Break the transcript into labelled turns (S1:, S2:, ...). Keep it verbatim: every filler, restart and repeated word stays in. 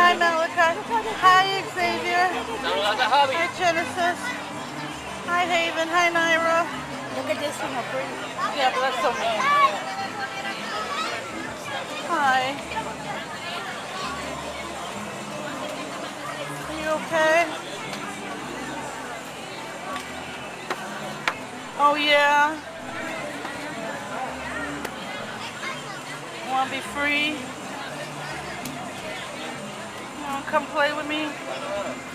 S1: Hi, Malachi. Hi, Xavier. Hi, Genesis. Hi, Haven. Hi, Naira.
S2: Look at this one, how pretty.
S1: Yeah, but that's so mean. Hi. Are you okay? Oh, yeah. Want to be free? You want to come play with me?